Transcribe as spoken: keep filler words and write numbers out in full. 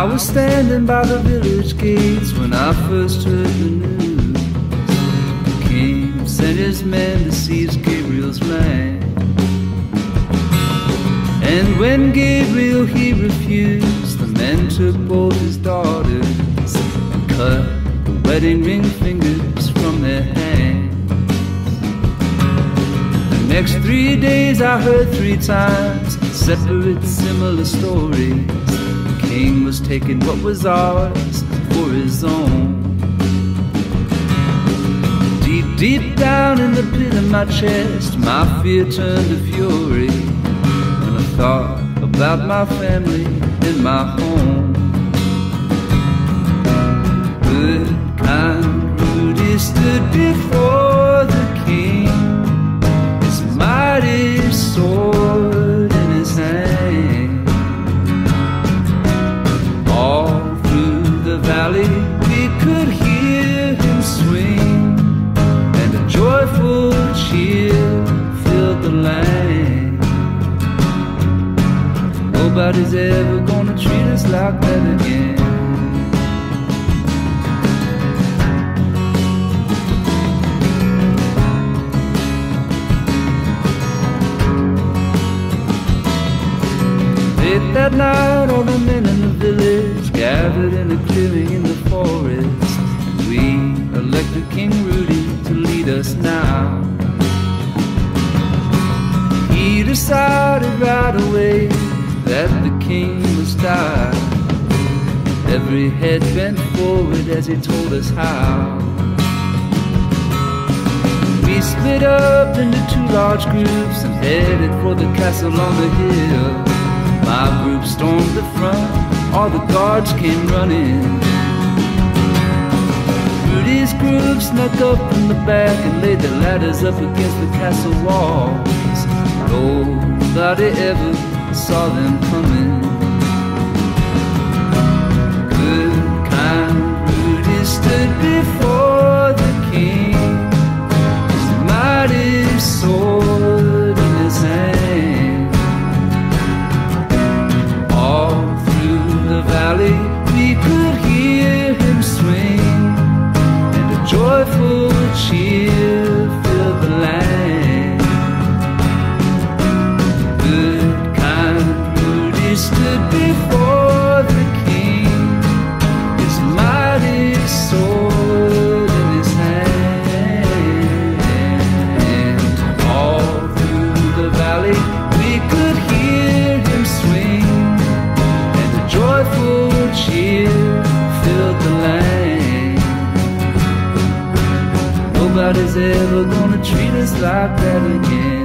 was standing by the village gates when I first heard the news. The king sent his men to seize Gabriel's land. And when Gabriel he refused, the men took both his daughters and cut the wedding ring fingers from their hands. The next three days I heard three times separate similar stories. The king was taking what was ours for his own. Deep, deep down in the pit of my chest, my fear turned to fury when I thought about my family and my home. Good, kind Rudy stood before the king, his mighty sword in his hand. All through the valley we could hear him swing, and a joyful cheer filled the land. Nobody's ever gonna treat us like that again. Late that night, all the men in the village gathered in a clearing in the forest, and we elected King Rudy to lead us now. He decided right away that the king must die. Every head bent forward as he told us how. We split up into two large groups and headed for the castle on the hill. My group stormed the front, all the guards came running. Rudy's group snuck up from the back and laid their ladders up against the castle walls. Nobody ever saw them coming. Good, kind Rudy stood before the king, his mighty sword in his hand. All through the valley we could hear him swing, and a joyful cheer filled the land. Good, stood before the king, his mighty sword in his hand. All through the valley we could hear him swing, and a joyful cheer filled the land. Nobody's ever gonna treat us like that again.